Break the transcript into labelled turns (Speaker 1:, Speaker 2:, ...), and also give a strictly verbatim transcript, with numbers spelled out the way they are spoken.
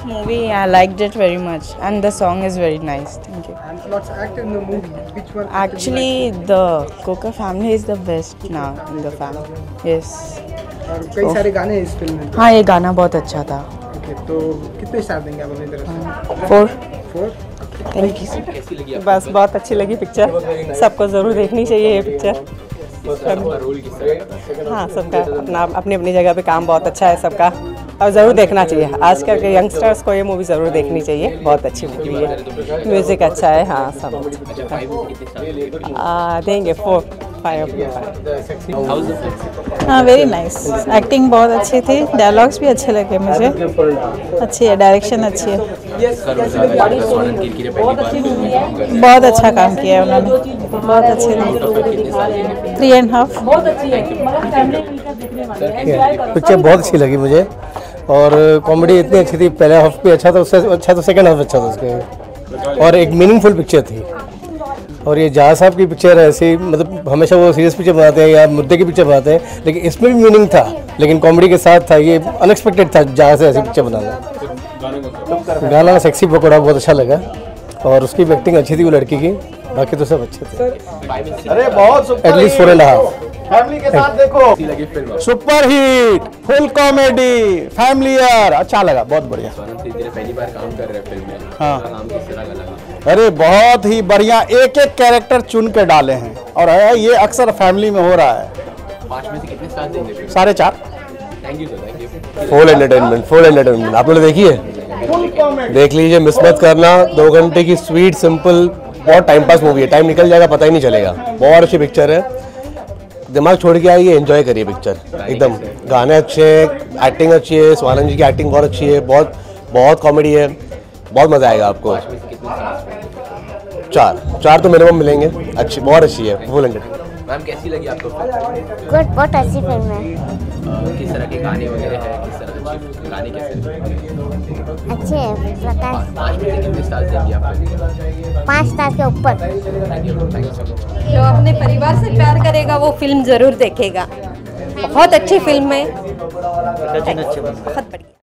Speaker 1: movie. I liked it very much, and the song is very nice. Thank you.
Speaker 2: And what's acted in the movie? Which one?
Speaker 1: Actually, the Coca family is the best now in the family. Yes.
Speaker 2: और कई सारे गाने हैं इस film में।
Speaker 1: हाँ, ये गाना बहुत अच्छा था.
Speaker 2: ओके, तो कितने स्टार देंगे आप अपनी तरफ से?
Speaker 1: फोर.
Speaker 2: फोर.
Speaker 1: Thank you. बस बहुत अच्छी लगी पिक्चर. सबको ज़रूर देखनी चाहिए ये पिक्चर. हाँ, सबका अपना अपनी अपनी जगह पे काम बहुत अच्छा है सबका, और ज़रूर देखना चाहिए. आजकल के यंगस्टर्स को ये मूवी ज़रूर देखनी चाहिए. बहुत अच्छी मूवी है, म्यूज़िक अच्छा है. हाँ, सब देंगे फोर फाइव. हाँ, वेरी नाइस. एक्टिंग बहुत अच्छी थी, डायलॉग्स भी अच्छे लगे मुझे. अच्छी है, डायरेक्शन अच्छी है. बहुत अच्छा काम किया है उन्होंने. बहुत अच्छे थे. Three and half.
Speaker 3: पिक्चर बहुत अच्छी लगी मुझे, और कॉमेडी इतनी अच्छी थी. पहले हाफ भी अच्छा था, उससे अच्छा तो सेकंड हाफ अच्छा था उसके, और एक मीनिंगफुल पिक्चर थी. और ये जहाँ साहब की पिक्चर है ऐसी, मतलब हमेशा वो सीरियस पिक्चर बनाते हैं या मुद्दे की पिक्चर बनाते हैं, लेकिन इसमें भी मीनिंग था, लेकिन कॉमेडी के साथ था. ये अनएक्सपेक्टेड था जहाँ से ऐसी पिक्चर बनाना. गाना सेक्सी पकौड़ा बहुत अच्छा लगा, और उसकी भी एक्टिंग अच्छी थी वो लड़की की. बाकी तो सब अच्छे थे.
Speaker 4: अरे बहुत
Speaker 3: at least four and half.
Speaker 4: Family के साथ देखो.
Speaker 3: Super hit, full comedy, familiar, अच्छा लगा. बहुत बढ़िया.
Speaker 4: पहली बार काम कर रहे हैं फिल्म में.
Speaker 3: हाँ.
Speaker 4: काम किस तरह का लगा?
Speaker 3: अरे बहुत ही बढ़िया. एक एक कैरेक्टर चुन के डाले हैं, और है ये अक्सर फैमिली में हो रहा है.
Speaker 4: पाँच में से कितने स्टार देंगे?
Speaker 3: साढ़े चार.
Speaker 4: Thank you sir. Thank you.
Speaker 5: Full entertainment, full entertainment. आप लोग देखिए, देख लीजिए, मिस मत करना. दो घंटे की स्वीट सिंपल बहुत टाइम पास मूवी है. टाइम निकल जाएगा, पता ही नहीं चलेगा. बहुत अच्छी पिक्चर है. दिमाग छोड़ के आइए, एंजॉय करिए पिक्चर एकदम. गाने अच्छे हैं, एक्टिंग अच्छी है. स्वानंद जी की एक्टिंग बहुत अच्छी है. बहुत बहुत कॉमेडी है. बहुत मज़ा आएगा आपको. चार चार तो मिनिमम मिलेंगे. अच्छी, बहुत अच्छी है. Full entertainment.
Speaker 4: मैम कैसी लगी आपको?
Speaker 6: गुड, बहुत अच्छी फिल्म है.
Speaker 4: किस तरह के गाने वगैरह हैं? किस तरह अच्छे गाने कैसे?
Speaker 6: अच्छे हैं. प्रकाश.
Speaker 4: पाँच में से कितने स्टार देंगे आप?
Speaker 6: पाँच स्टार के ऊपर.
Speaker 4: Thank you. Thank you so much.
Speaker 7: जो अपने परिवार से प्यार करेगा वो फिल्म ज़रूर देखेगा. बहुत अच्छी फिल्म है, बहुत बढ़िया.